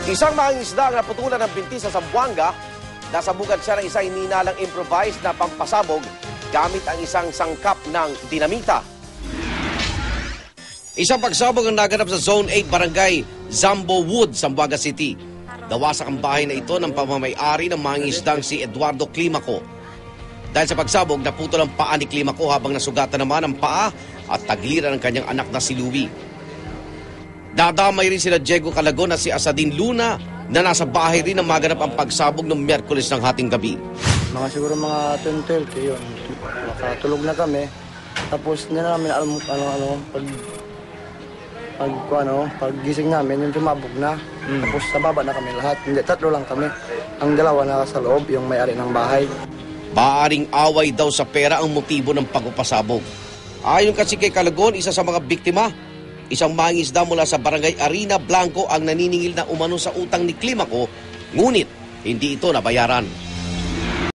Isang mangingisda ang naputulan ng binti sa Zamboanga. Nasabugan siya ng isang ininalang improvised na pampasabog gamit ang isang sangkap ng dinamita. Isang pagsabog ang naganap sa Zone 8 Barangay Zambo Wood, Zamboanga City. Nawasak ang bahay na ito ng pamamay-ari ng mangingisdang si Eduardo Climaco. Dahil sa pagsabog, naputol ang paa ni Climaco habang nasugatan naman ang paa at tagliran ng kanyang anak na si Louie. Dadamay rin sila Diego Calagon at si Asadin Luna na nasa bahay rin na maganap ang pagsabog noong Miyerkules ng hating gabi. Siguro mga 10-12 yun. Makatulog na kami. Tapos hindi na namin alam pag gising namin, yung tumabog na. Tapos sa baba na kami lahat. Hindi, 3 lang kami. Ang 2 na sa loob, yung may-ari ng bahay. Maaring away daw sa pera ang motibo ng pagpapasabog. Ayon kasi kay Calagon, isa sa mga biktima, isang mangingisda mula sa Barangay Arena Blanco ang naniningil na umano sa utang ni Climaco, ngunit hindi ito nabayaran.